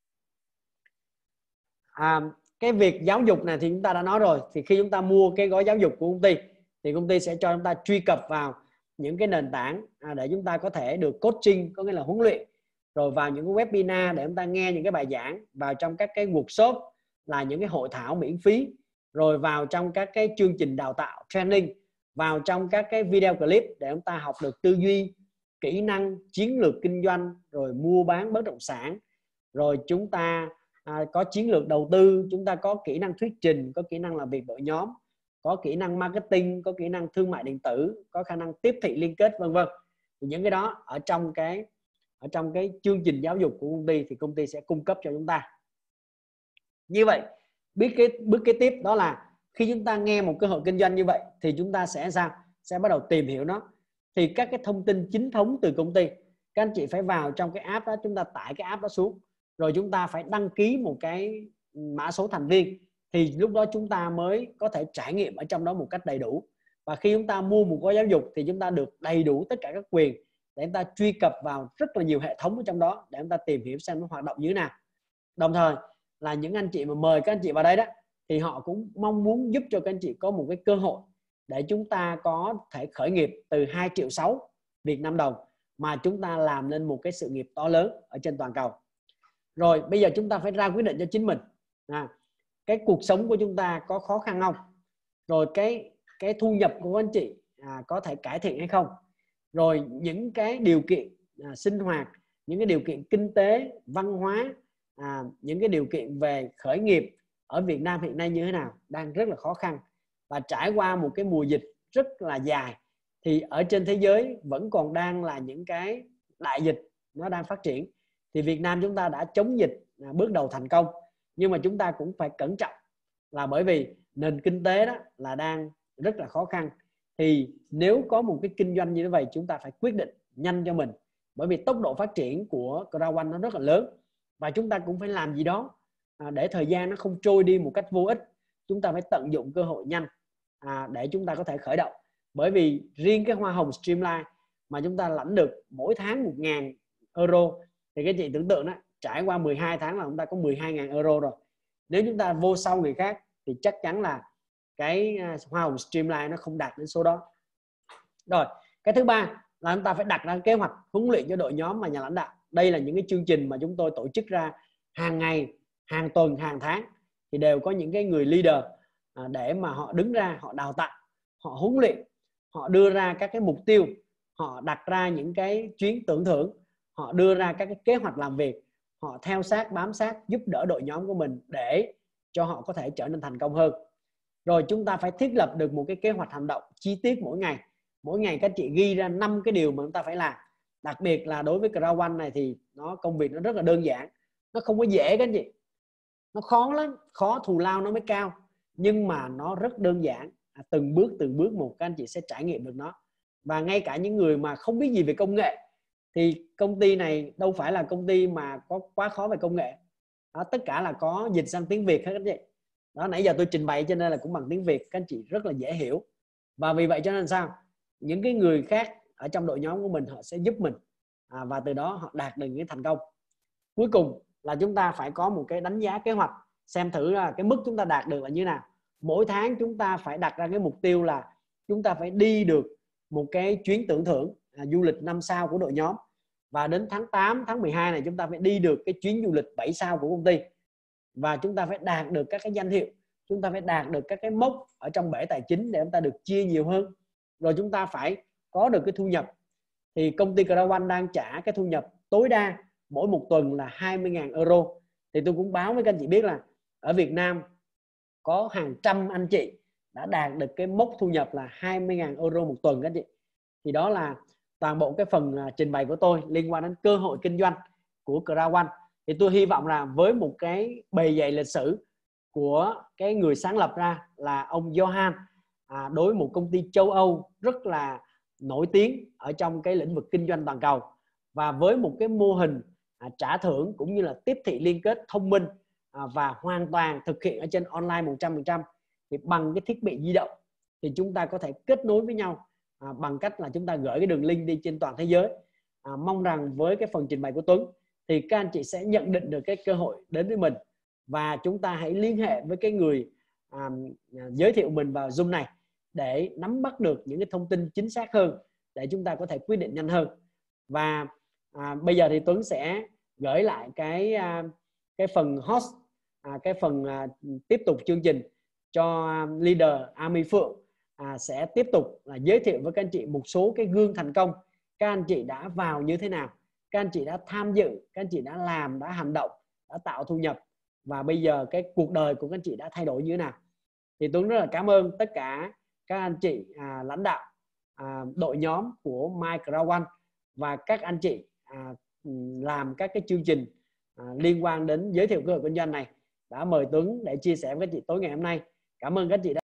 À, cái việc giáo dục này thì chúng ta đã nói rồi. Thì khi chúng ta mua cái gói giáo dục của công ty thì công ty sẽ cho chúng ta truy cập vào những cái nền tảng à, để chúng ta có thể được coaching, có nghĩa là huấn luyện, rồi vào những cái webinar để chúng ta nghe những cái bài giảng, vào trong các cái workshop là những cái hội thảo miễn phí, rồi vào trong các cái chương trình đào tạo training, vào trong các cái video clip để chúng ta học được tư duy, kỹ năng, chiến lược kinh doanh, rồi mua bán bất động sản, rồi chúng ta à, có chiến lược đầu tư, chúng ta có kỹ năng thuyết trình, có kỹ năng làm việc đội nhóm, có kỹ năng marketing, có kỹ năng thương mại điện tử, có khả năng tiếp thị liên kết, vân vân. Những cái đó ở trong cái ở trong cái chương trình giáo dục của công ty thì công ty sẽ cung cấp cho chúng ta. Như vậy biết cái bước kế tiếp đó là khi chúng ta nghe một cơ hội kinh doanh như vậy thì chúng ta sẽ sao? Sẽ bắt đầu tìm hiểu nó. Thì các cái thông tin chính thống từ công ty, các anh chị phải vào trong cái app đó, chúng ta tải cái app đó xuống, rồi chúng ta phải đăng ký một cái mã số thành viên, thì lúc đó chúng ta mới có thể trải nghiệm ở trong đó một cách đầy đủ. Và khi chúng ta mua một gói giáo dục thì chúng ta được đầy đủ tất cả các quyền để chúng ta truy cập vào rất là nhiều hệ thống ở trong đó để chúng ta tìm hiểu xem nó hoạt động như thế nào. Đồng thời là những anh chị mà mời các anh chị vào đây đó thì họ cũng mong muốn giúp cho các anh chị có một cái cơ hội để chúng ta có thể khởi nghiệp từ hai triệu sáu Việt Nam đồng mà chúng ta làm nên một cái sự nghiệp to lớn ở trên toàn cầu. Rồi bây giờ chúng ta phải ra quyết định cho chính mình, à, cái cuộc sống của chúng ta có khó khăn không, rồi cái cái thu nhập của anh chị à, có thể cải thiện hay không, rồi những cái điều kiện à, sinh hoạt, những cái điều kiện kinh tế, văn hóa, à, những cái điều kiện về khởi nghiệp ở Việt Nam hiện nay như thế nào, đang rất là khó khăn. Và trải qua một cái mùa dịch rất là dài thì ở trên thế giới vẫn còn đang là những cái đại dịch nó đang phát triển. Thì Việt Nam chúng ta đã chống dịch à, bước đầu thành công, nhưng mà chúng ta cũng phải cẩn trọng, là bởi vì nền kinh tế đó là đang rất là khó khăn. Thì nếu có một cái kinh doanh như thế vậy, chúng ta phải quyết định nhanh cho mình, bởi vì tốc độ phát triển của Crown One nó rất là lớn, và chúng ta cũng phải làm gì đó à, để thời gian nó không trôi đi một cách vô ích. Chúng ta phải tận dụng cơ hội nhanh à, để chúng ta có thể khởi động. Bởi vì riêng cái hoa hồng Streamline mà chúng ta lãnh được mỗi tháng một nghìn euro thì các chị tưởng tượng đó, trải qua mười hai tháng là chúng ta có mười hai nghìn euro rồi. Nếu chúng ta vô sau người khác thì chắc chắn là cái hoa hồng streamline nó không đạt đến số đó. Rồi, cái thứ ba là chúng ta phải đặt ra kế hoạch huấn luyện cho đội nhóm và nhà lãnh đạo. Đây là những cái chương trình mà chúng tôi tổ chức ra hàng ngày, hàng tuần, hàng tháng, thì đều có những cái người leader để mà họ đứng ra, họ đào tạo, họ huấn luyện, họ đưa ra các cái mục tiêu, họ đặt ra những cái chuyến tưởng thưởng, họ đưa ra các cái kế hoạch làm việc, họ theo sát, bám sát, giúp đỡ đội nhóm của mình để cho họ có thể trở nên thành công hơn. Rồi chúng ta phải thiết lập được một cái kế hoạch hành động chi tiết mỗi ngày. Mỗi ngày các chị ghi ra năm cái điều mà chúng ta phải làm. Đặc biệt là đối với Crown One này thì nó công việc nó rất là đơn giản, nó không có dễ các chị, nó khó lắm, khó thù lao nó mới cao, nhưng mà nó rất đơn giản. À, từng bước từng bước một các anh chị sẽ trải nghiệm được nó. Và ngay cả những người mà không biết gì về công nghệ thì công ty này đâu phải là công ty mà có quá khó về công nghệ đó, tất cả là có dịch sang tiếng Việt hết các chị. Đó, nãy giờ tôi trình bày cho nên là cũng bằng tiếng Việt, các anh chị rất là dễ hiểu. Và vì vậy cho nên sao những cái người khác ở trong đội nhóm của mình họ sẽ giúp mình, à, và từ đó họ đạt được những thành công. Cuối cùng là chúng ta phải có một cái đánh giá kế hoạch, xem thử là cái mức chúng ta đạt được là như nào. Mỗi tháng chúng ta phải đặt ra cái mục tiêu là chúng ta phải đi được một cái chuyến tưởng thưởng à, du lịch năm sao của đội nhóm, và đến tháng tám, tháng mười hai này chúng ta phải đi được cái chuyến du lịch bảy sao của công ty, và chúng ta phải đạt được các cái danh hiệu, chúng ta phải đạt được các cái mốc ở trong bể tài chính để chúng ta được chia nhiều hơn. Rồi chúng ta phải có được cái thu nhập. Thì công ty Crown One đang trả cái thu nhập tối đa mỗi một tuần là hai mươi nghìn euro. Thì tôi cũng báo với các anh chị biết là ở Việt Nam có hàng trăm anh chị đã đạt được cái mốc thu nhập là hai mươi nghìn euro một tuần các anh chị. Thì đó là toàn bộ cái phần trình bày của tôi liên quan đến cơ hội kinh doanh của Crown One. Thì tôi hy vọng là với một cái bề dày lịch sử của cái người sáng lập ra là ông Johan, à, đối với một công ty châu Âu rất là nổi tiếng ở trong cái lĩnh vực kinh doanh toàn cầu, và với một cái mô hình à, trả thưởng cũng như là tiếp thị liên kết thông minh à, và hoàn toàn thực hiện ở trên online một trăm phần trăm, thì bằng cái thiết bị di động thì chúng ta có thể kết nối với nhau à, bằng cách là chúng ta gửi cái đường link đi trên toàn thế giới. À, mong rằng với cái phần trình bày của Tuấn thì các anh chị sẽ nhận định được cái cơ hội đến với mình, và chúng ta hãy liên hệ với cái người à, giới thiệu mình vào Zoom này để nắm bắt được những cái thông tin chính xác hơn để chúng ta có thể quyết định nhanh hơn. Và à, bây giờ thì Tuấn sẽ gửi lại cái à, cái phần host, à, cái phần à, tiếp tục chương trình cho leader Ami Phượng à, sẽ tiếp tục là giới thiệu với các anh chị một số cái gương thành công. Các anh chị đã vào như thế nào, các anh chị đã tham dự, các anh chị đã làm, đã hành động, đã tạo thu nhập, và bây giờ cái cuộc đời của các anh chị đã thay đổi như thế nào. Thì Tuấn rất là cảm ơn tất cả các anh chị à, lãnh đạo à, đội nhóm của My Crown One và các anh chị à, làm các cái chương trình à, liên quan đến giới thiệu cơ hội kinh doanh này đã mời Tuấn để chia sẻ với các chị tối ngày hôm nay. Cảm ơn các chị đã